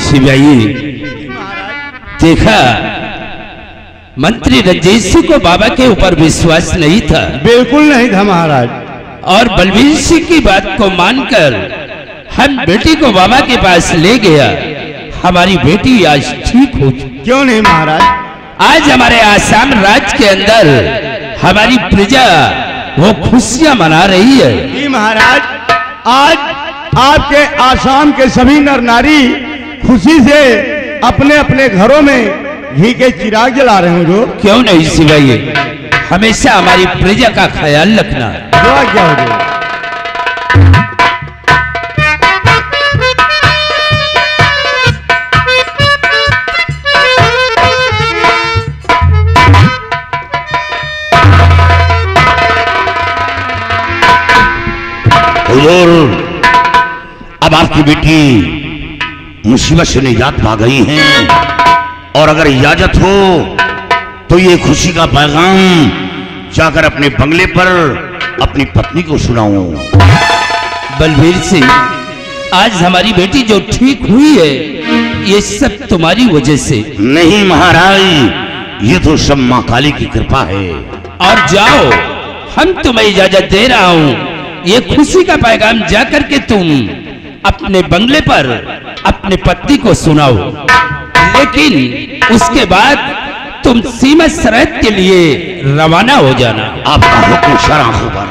शिवाई, देखा मंत्री रंजीत सिंह को बाबा के ऊपर विश्वास नहीं था। बिल्कुल नहीं था महाराज। और बलबीर सिंह की बात को मानकर हम बेटी को बाबा के पास ले गया। हमारी बेटी आज ठीक हो। क्यों नहीं महाराज? आज हमारे आसाम राज्य के अंदर हमारी प्रजा वो खुशियां मना रही है। जी महाराज, आज आपके आसाम के सभी नर नारी खुशी से अपने अपने घरों में घी के चिराग जला रहे हो। जो क्यों नहीं सिवाइए, हमेशा हमारी प्रजा का ख्याल रखना। क्या हो गया? अब आपकी बेटी मुसीबत से निजात पा गई हैं, और अगर इजाजत हो तो ये खुशी का पैगाम जाकर अपने बंगले पर अपनी पत्नी को सुनाऊं। बलबीर सिंह, आज हमारी बेटी जो ठीक हुई है ये सब तुम्हारी वजह से। नहीं महाराज, ये तो सब मां काली की कृपा है। और जाओ, हम तुम्हें इजाजत दे रहा हूं। ये खुशी का पैगाम जाकर के तुम अपने बंगले पर अपने पति को सुनाओ, लेकिन उसके बाद तुम सीमा सरहद के लिए रवाना हो जाना। आपका हुक्म शरा होगा।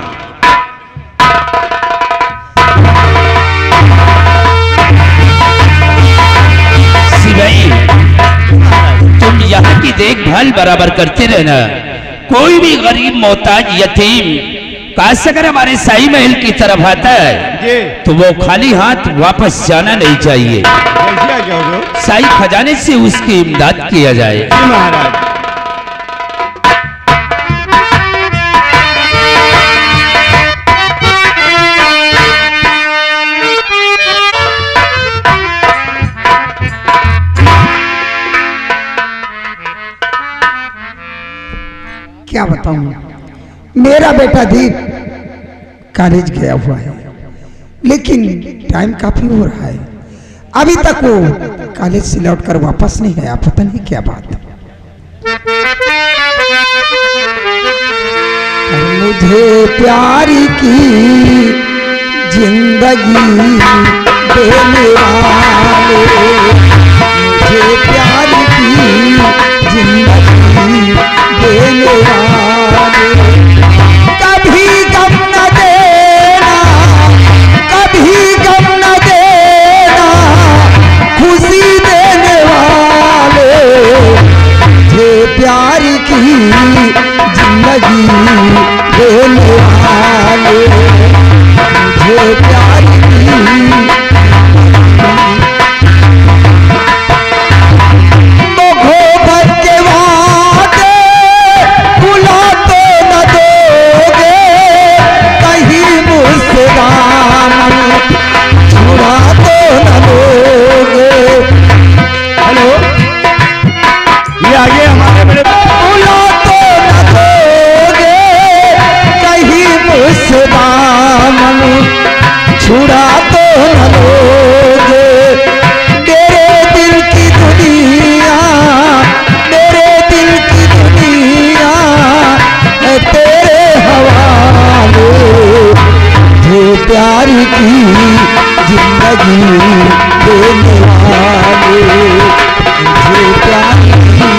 सिवाई, तुम यहाँ की देखभाल बराबर करते रहना। कोई भी गरीब मोहताज यतीम काश अगर हमारे शाही महल की तरफ आता है तो वो खाली हाथ वापस जाना नहीं चाहिए। शाही खजाने से उसकी इमदाद किया जाए। महाराज, क्या बताऊं, मेरा बेटा दीप कॉलेज गया हुआ है, लेकिन टाइम काफी हो रहा है, अभी तक वो कॉलेज से लौटकर वापस नहीं आया। पता नहीं क्या बात। मुझे प्यारी की जिंदगी देने वाले, मुझे प्यारी की जिंदगी देने वाले, कभी गम न देना, कभी गम न देना, खुशी देने वाले, मुझे प्यार की जिंदगी देने वाले, मुझे प्यार की छुड़ा तो न लोगे, मेरे दिल की दुनिया, मेरे दिल की दुनिया है तेरे हवाले, मुझे प्यार की जिंदगी देने वाले, मुझे प्यार की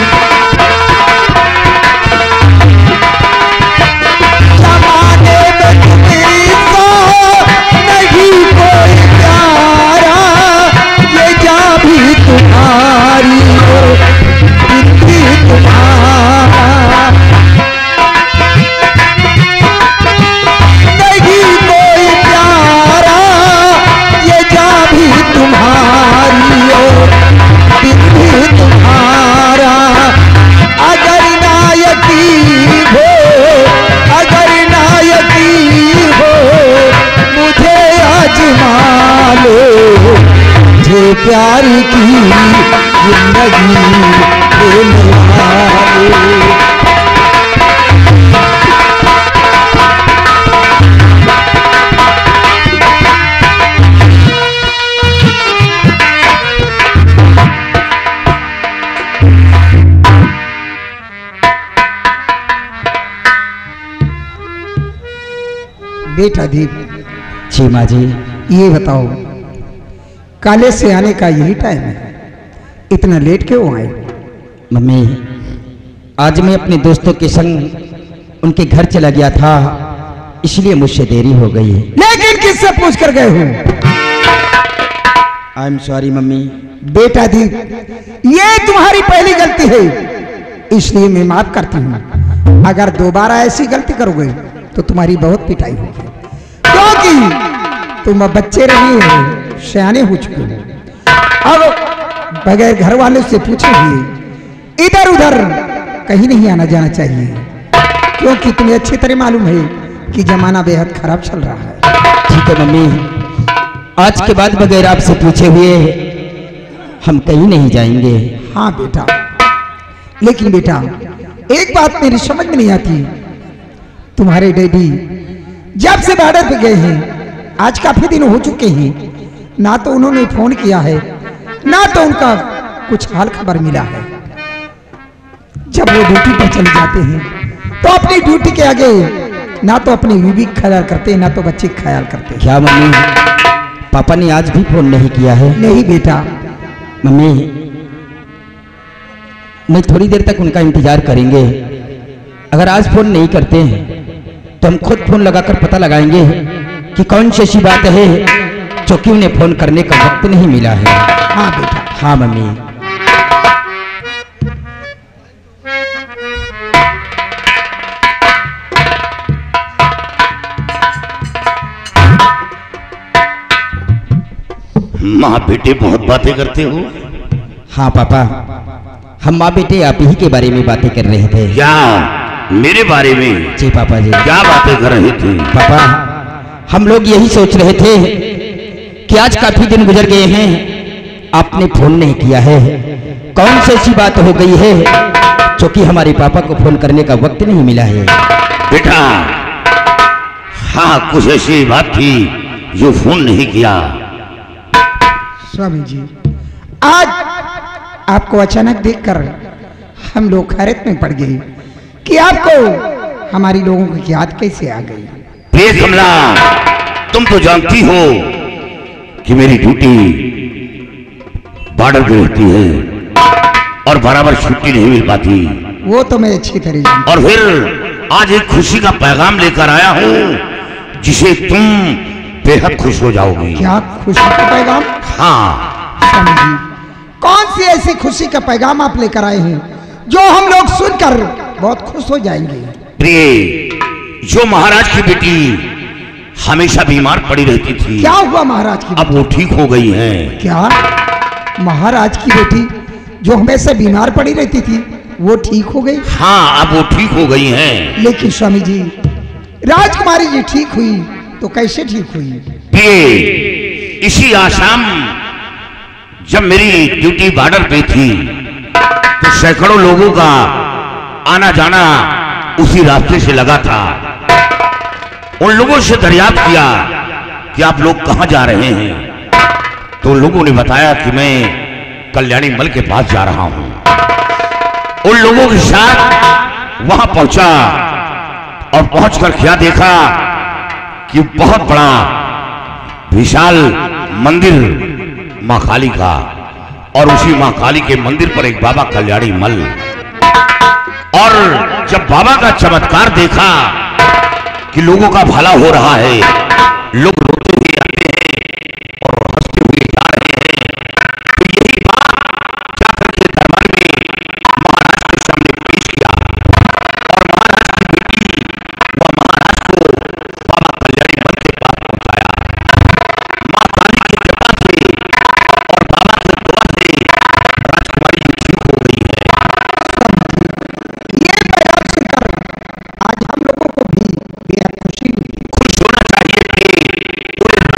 प्यार की जिंदगी देने वाले। बेटा दीप, जी माँ जी। ये बताओ कॉलेज से आने का यही टाइम है, इतना लेट क्यों आए? मम्मी, आज मैं अपने दोस्तों के संग उनके घर चला गया था, इसलिए मुझसे देरी हो गई। लेकिन किससे पूछ कर गए हो? I am sorry mummy. बेटा दीप, ये तुम्हारी पहली गलती है, इसलिए मैं माफ करती हूँ। अगर दोबारा ऐसी गलती करोगे तो तुम्हारी बहुत पिटाई होगी, क्योंकि तुम अब बच्चे रहे हो, सयाने हो चुके हो। अब बगैर घर वालों से पूछे हुए इधर उधर कहीं नहीं आना जाना चाहिए, क्योंकि तुम्हें अच्छी तरह मालूम है कि जमाना बेहद खराब चल रहा है। ठीक है मम्मी, आज के बाद बगैर आपसे पूछे हुए हम कहीं नहीं जाएंगे। हाँ बेटा, लेकिन बेटा एक बात मेरी समझ में नहीं आती, तुम्हारे डैडी जब से बॉर्डर पे गए हैं, आज काफी दिन हो चुके हैं, ना तो उन्होंने फोन किया है, ना तो उनका कुछ हाल खबर मिला है। जब वो ड्यूटी पर चले जाते हैं तो अपनी ड्यूटी के आगे ना तो अपनी बीवी का ख्याल करते हैं, ना तो बच्चे का ख्याल करते हैं। क्या मम्मी, पापा ने आज भी फोन नहीं किया है? नहीं बेटा। मम्मी, मैं थोड़ी देर तक उनका इंतजार करेंगे। अगर आज फोन नहीं करते हैं तो हम खुद फोन लगाकर पता लगाएंगे कि कौन सी ऐसी बात है जो कि उन्हें फोन करने का वक्त नहीं मिला है। हाँ बेटा। हाँ मम्मी। माँ बेटे बहुत बातें करते हो। हाँ पापा, हम माँ बेटे आप ही के बारे में बातें कर रहे थे। क्या मेरे बारे में? जी पापा जी। क्या बातें कर रहे थे? पापा, हम लोग यही सोच रहे थे कि आज काफी दिन गुजर गए हैं, आपने फोन नहीं किया है। कौन सी ऐसी बात हो गई है जो कि हमारे पापा को फोन करने का वक्त नहीं मिला है? बेटा, हाँ कुछ ऐसी बात थी जो फोन नहीं किया। स्वामी जी, आज आपको अचानक देखकर हम लोग हैरत में पड़ गए कि आपको हमारी लोगों की याद कैसे आ गई। प्रिय कमला, तुम तो जानती हो कि मेरी ड्यूटी बॉर्डर पे रहती है और बराबर छुट्टी नहीं मिल पाती। वो तो मैं अच्छी तरह जानता और फिर आज एक खुशी का पैगाम लेकर आया हूँ जिसे तुम बेहद खुश हो जाओगी। क्या खुशी का पैगाम? हाँ स्वामी जी, कौन सी ऐसी खुशी का पैगाम आप लेकर आए हैं जो हम लोग सुनकर बहुत खुश हो जाएंगे? प्रिय, जो महाराज की बेटी हमेशा बीमार पड़ी रहती थी, क्या हुआ महाराज की? अब वो ठीक हो गई हैं। क्या महाराज की बेटी जो हमेशा बीमार पड़ी रहती थी वो ठीक हो गई? हाँ, अब वो ठीक हो गई हैं। लेकिन स्वामी जी, राजकुमारी जी ठीक हुई तो कैसे ठीक हुई? प्रिय, इसी आसाम जब मेरी ड्यूटी बॉर्डर पे थी तो सैकड़ों लोगों का आना जाना उसी रास्ते से लगा था। उन लोगों से दरियाफ्त किया कि आप लोग कहां जा रहे हैं, तो लोगों ने बताया कि मैं कल्याणी मल के पास जा रहा हूं। उन लोगों के साथ वहां पहुंचा और पहुंचकर क्या देखा कि बहुत बड़ा विशाल मंदिर मां काली का, और उसी मां काली के मंदिर पर एक बाबा कल्याणी मल। और जब बाबा का चमत्कार देखा कि लोगों का भला हो रहा है, लोग रोते हुए आते हैं और हंसते हुए जा रहे हैं, तो यही बात जाकर के दरबार में महाराज के सामने पेश किया और महाराज की बेटी वह महाराज को बाबा कल्याणी मल के पास पहुंचाया। मां काली की कृपा से और बाबा की दुआ से राजकुमारी जी ठीक हो गई है। ये पैगाम सुनकर आज हम लोगों को भी बेहद खुशी हुई। खुश होना चाहिए कि पूरे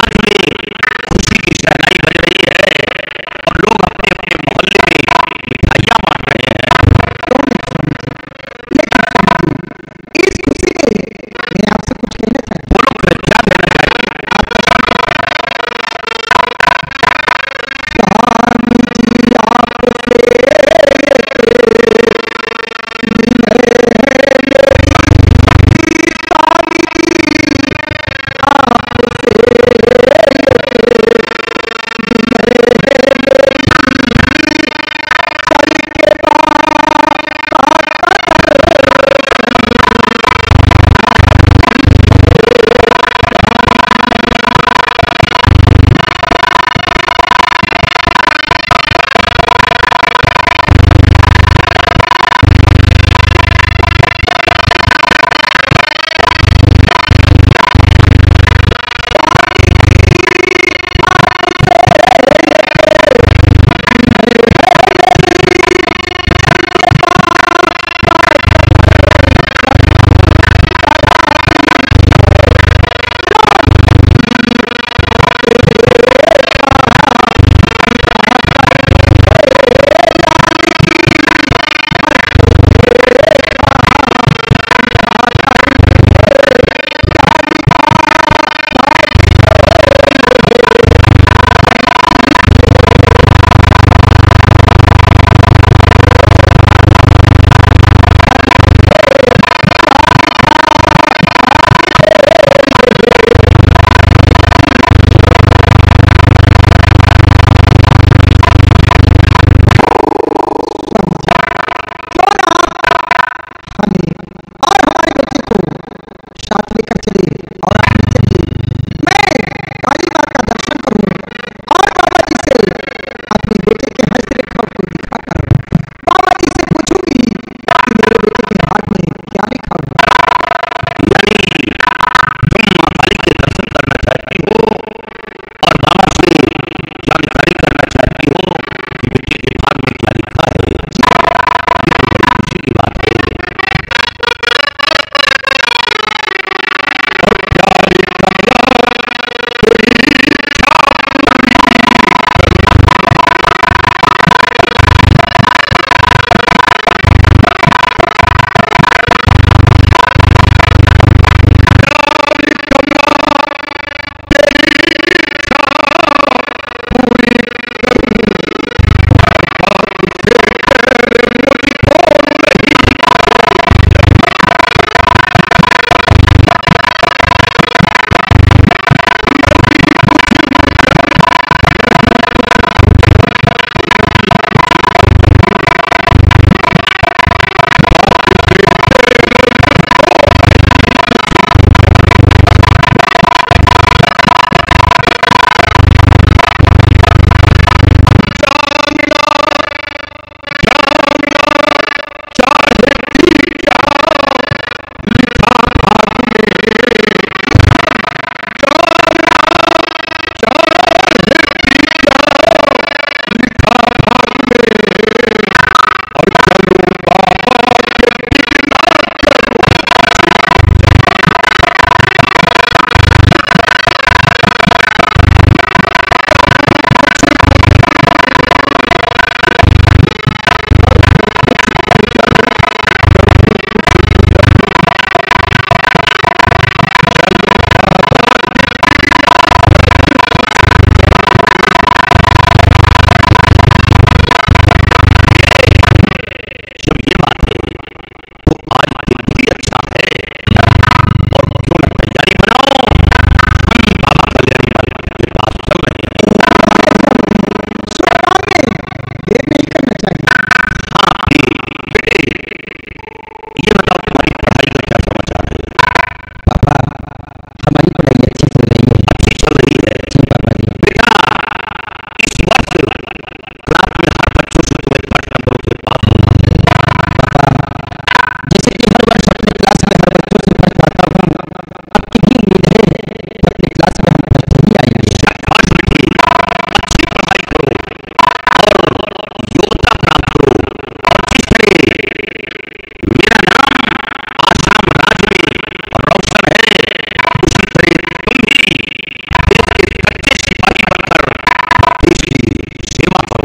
ये बताओ तुम्हारी पढ़ाई का क्या समाचार है? पापा हमारी पढ़ाई अच्छी चल रही है। अच्छी चल रही है जी पापा जी। बेटा। इस वर्ष क्लास में हर बच्चों से तुम्हें फर्स्ट नंबरों से पास होना है। पापा जैसे कि हर वर्ष अपने क्लास में हर बच्चों से फर्स्ट आता हूँ, आपकी भी उम्मीद है कि अपनी क्लास में हम फर्स्ट ही आएंगे। शाबाश बेटी, अच्छी पढ़ाई करो और योग्यता प्राप्त करो। और जिस तरह मेरा नाम आसाम राज्य में रोशन है, उसी तरह तुम भी देश के सच्चे सिपाही बनकर देश की सेवा करो।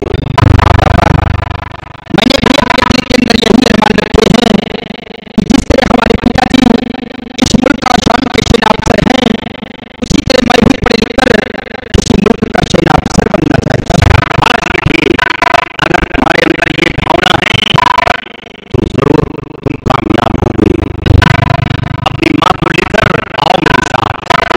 मैंने भी अपने दिल के अंदर यही अरमान रखे हैं कि जिस तरह हमारे पिताजी इस मुल्क का शान के सेना अफसर हैं, उसी तरह मैं भी पढ़ लिखकर किसी मुल्क का सेना अफसर बनना चाहता हूँ। शाबाश बेटी, अगर तुम्हारे अंदर ये भावना है तो जरूर तुम कामयाब होगे। अपनी माँ को लेकर आओ मेरे साथ।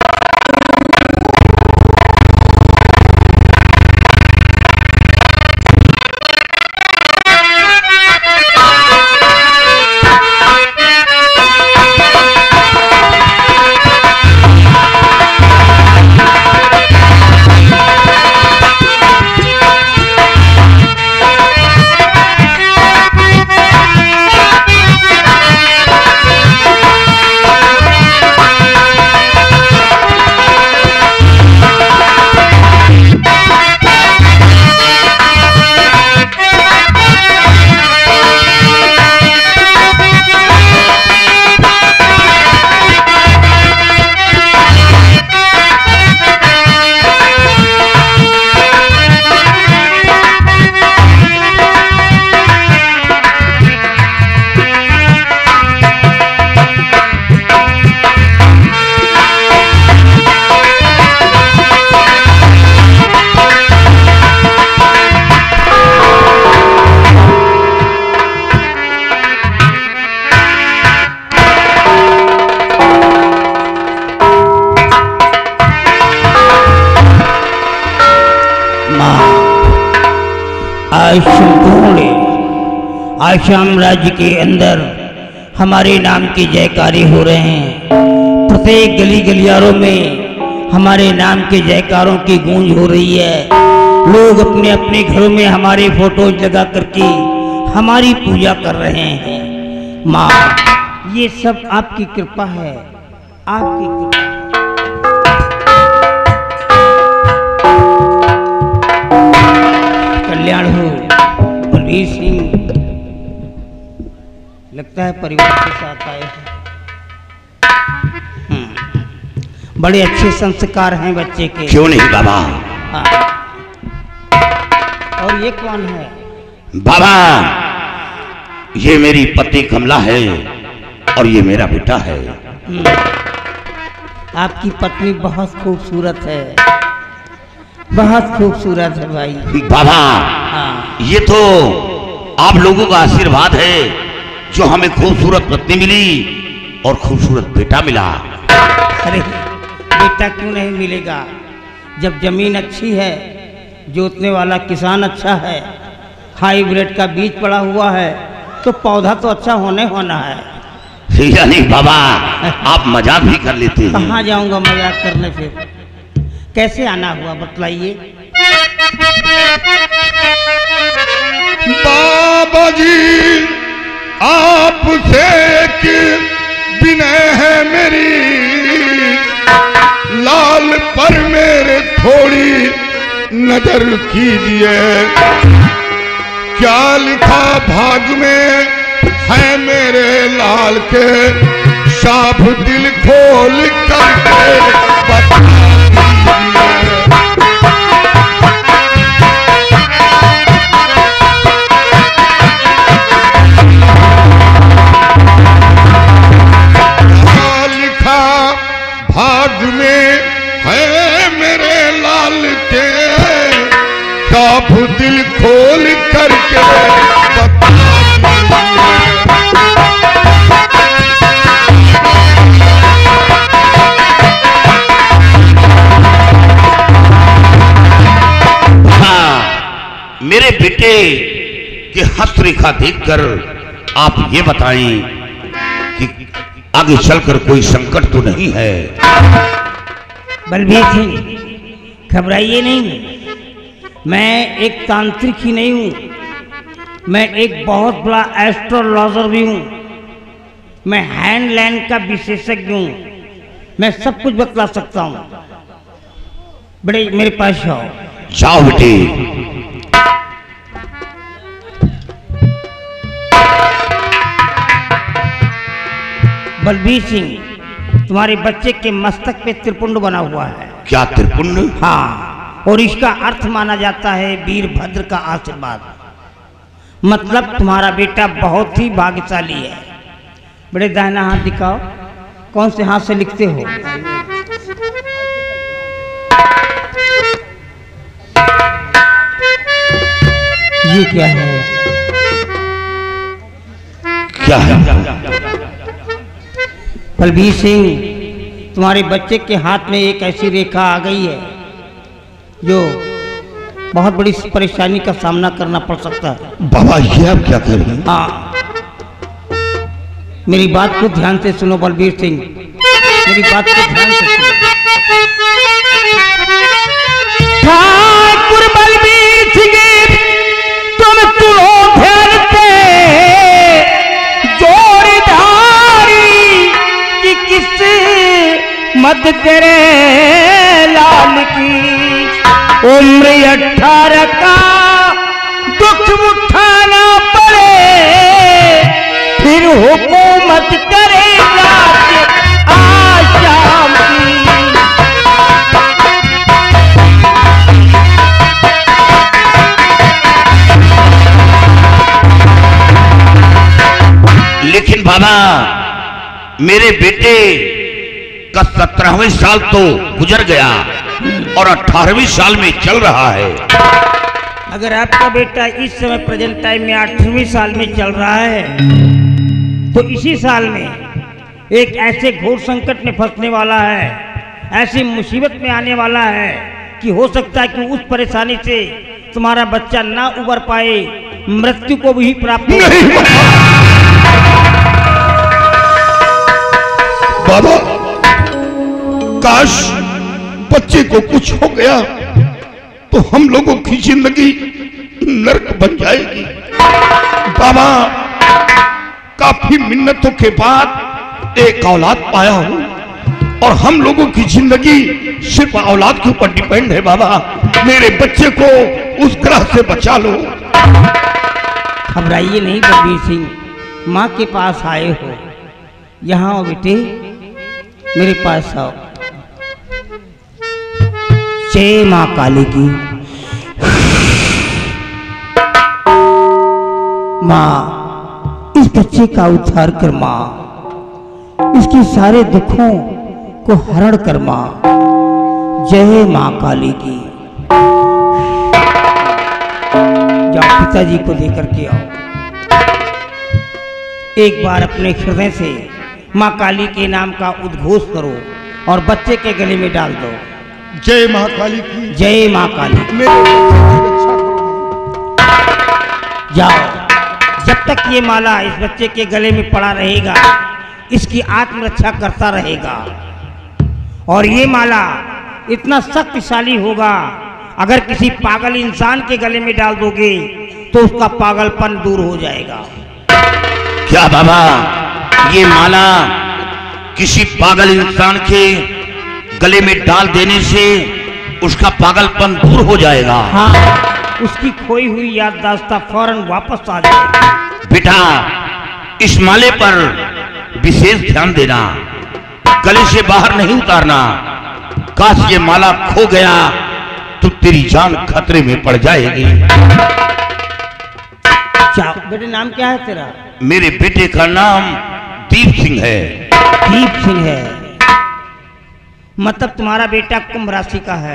आज संपूर्ण आसाम राज्य के अंदर हमारे नाम की जयकारी हो रहे हैं। प्रत्येक गली गलियारों में हमारे नाम के जयकारों की गूंज हो रही है। लोग अपने अपने घरों में हमारे फोटोज लगा करके हमारी पूजा कर रहे हैं। माँ, ये सब आपकी कृपा है, आपकी कृपा। कल्याण हो बलवीर सिंह, लगता है परिवार के साथ आए हैं। बड़े अच्छे संस्कार हैं बच्चे के। क्यों नहीं बाबा? हाँ। और ये कौन है? बाबा, ये मेरी पत्नी कमला है और ये मेरा बेटा है। आपकी पत्नी बहुत खूबसूरत है, बहुत खूबसूरत है भाई। बाबा, हाँ। ये तो आप लोगों का आशीर्वाद है जो हमें खूबसूरत पत्नी मिली और खूबसूरत बेटा मिला। अरे बेटा क्यों नहीं मिलेगा? जब जमीन अच्छी है, जोतने वाला किसान अच्छा है, हाइब्रिड का बीज पड़ा हुआ है, तो पौधा तो अच्छा होना है। यानी बाबा आप मजाक भी कर लेते हैं। कहाँ जाऊंगा मजाक करने? फिर कैसे आना हुआ बतलाइए। बाबा जी आपसे एक विनय है मेरी, लाल पर मेरे थोड़ी नजर कीजिए। क्या लिखा भाग में है मेरे लाल के, साफ दिल खोल करके बता दीजिए। क्या लिखा भाग में है मेरे लाल के, साफ दिल खोल करके बता दीजिए। मेरे बेटे की हस्तरेखा देखकर आप ये बताएं कि आगे चलकर कोई संकट तो नहीं है? बलबीर सिंह, घबराइए नहीं। मैं एक तांत्रिक ही नहीं हूँ, मैं एक बहुत बड़ा एस्ट्रोलॉजर भी हूँ। मैं हैंडलैंड का विशेषज्ञ हूँ, मैं सब कुछ बतला सकता हूँ। बड़े मेरे पास आओ। जाओ बेटे। बलबीर सिंह, तुम्हारे बच्चे के मस्तक पे त्रिपुंड बना हुआ है। क्या त्रिपुंड? हाँ, और इसका अर्थ माना जाता है वीरभद्र का आशीर्वाद। मतलब तुम्हारा बेटा बहुत ही भाग्यशाली है। बड़े दाहिना हाथ दिखाओ, कौन से हाथ से लिखते हो? ये क्या है? क्या है? बलबीर सिंह, तुम्हारे बच्चे के हाथ में एक ऐसी रेखा आ गई है जो बहुत बड़ी परेशानी का सामना करना पड़ सकता है। बाबा ये आप क्या कह रहे हैं? हाँ, मेरी बात को ध्यान से सुनो बलबीर सिंह, मेरी बात को ध्यान से सुनो। ठाकुर बलबीर सिंह, तुम सुनो ध्यान से, जोड़ीदारी की किस्मत तेरे लाल की। उम्र 18 का दुख उठाना पड़े, फिर हुकूमत करेगा आशाम की। लेकिन बाबा, मेरे बेटे का 17वें साल तो गुजर गया और 18वें साल में चल रहा है। अगर आपका बेटा इस समय प्रेजेंट टाइम में 8वें साल में चल रहा है, तो इसी साल में एक ऐसे घोर संकट में फंसने वाला है, ऐसी मुसीबत में आने वाला है कि हो सकता है कि उस परेशानी से तुम्हारा बच्चा ना उबर पाए, मृत्यु को भी प्राप्त हो। बाबा, काश बच्चे को कुछ हो गया तो हम लोगों की जिंदगी नर्क बन जाएगी। बाबा, काफी मिन्नतों के बाद एक औलाद पाया हूं और हम लोगों की जिंदगी सिर्फ औलाद के ऊपर डिपेंड है। बाबा, मेरे बच्चे को उस ग्रह से बचा लो। घबराइए नहीं बलबीर सिंह, माँ के पास आए हो। यहाँ आओ बेटे, मेरे पास आओ। जय माँ काली की। माँ, इस बच्चे का उद्धार कर माँ, इसके सारे दुखों को हरण कर माँ। जय माँ काली की। जाओ पिताजी को लेकर के आओ। एक बार अपने हृदय से माँ काली के नाम का उद्घोष करो और बच्चे के गले में डाल दो। जय मां काली की। जय माँ काली। मेरे बच्चे की रक्षा करो। जाओ, जब तक ये माला इस बच्चे के गले में पड़ा रहेगा, इसकी आत्मरक्षा करता रहेगा। और ये माला इतना शक्तिशाली होगा, अगर किसी पागल इंसान के गले में डाल दोगे तो उसका पागलपन दूर हो जाएगा। क्या बाबा, ये माला किसी पागल इंसान के गले में डाल देने से उसका पागलपन दूर हो जाएगा? हाँ, उसकी खोई हुई याददाश्त फौरन वापस आ जाएगी। बेटा, इस माले पर विशेष ध्यान देना, गले से बाहर नहीं उतारना। काश ये माला खो गया तो तेरी जान खतरे में पड़ जाएगी। बेटे, नाम क्या है तेरा? मेरे बेटे का नाम दीप सिंह है। दीप सिंह है, मतलब तुम्हारा बेटा कुंभ राशि का है।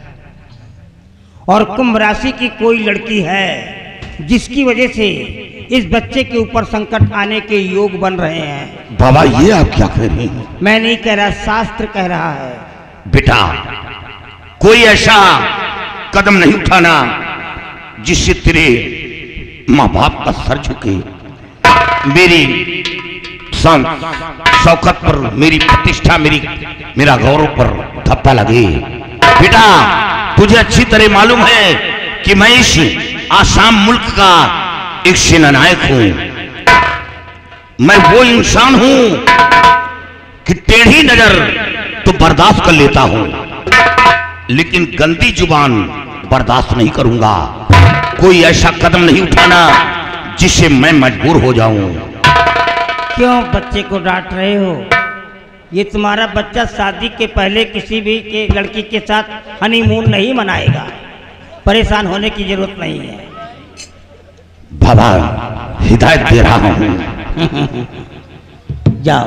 और कुंभ राशि की कोई लड़की है जिसकी वजह से इस बच्चे के ऊपर संकट आने के योग बन रहे हैं। बाबा, ये आप क्या कह रहे हैं? मैं नहीं कह रहा, शास्त्र कह रहा है। बेटा, कोई ऐसा कदम नहीं उठाना जिससे तेरे माँ बाप का सर झुके। मेरी शान शौकत पर, मेरी प्रतिष्ठा, मेरा गौरव पर धप्पा लगे। बेटा तुझे अच्छी तरह मालूम है कि मैं इस आसाम मुल्क का एक सेनानायक हूं। मैं वो इंसान हूं कि टेढ़ी नजर तो बर्दाश्त कर लेता हूं, लेकिन गंदी जुबान बर्दाश्त नहीं करूंगा। कोई ऐसा कदम नहीं उठाना जिससे मैं मजबूर हो जाऊं। क्यों बच्चे को डांट रहे हो? ये तुम्हारा बच्चा शादी के पहले किसी भी लड़की के साथ हनीमून नहीं मनाएगा। परेशान होने की जरूरत नहीं है। बाबा हिदायत दे रहा हूं। जाओ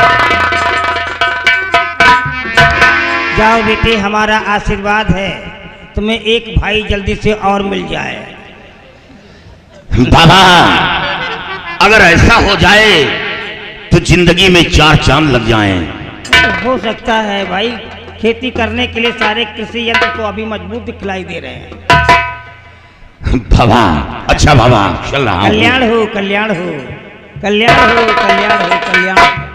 जाओ बेटे, हमारा आशीर्वाद है तुम्हें एक भाई जल्दी से और मिल जाए। बाबा अगर ऐसा हो जाए तो जिंदगी में 4 चांद लग जाएं। हो सकता है भाई, खेती करने के लिए सारे कृषि यंत्र तो अभी मजबूत दिखलाई दे रहे हैं। बाबा अच्छा बाबा चल रहा हूं। कल्याण हो, कल्याण हो, कल्याण हो, कल्याण हो, कल्याण हो।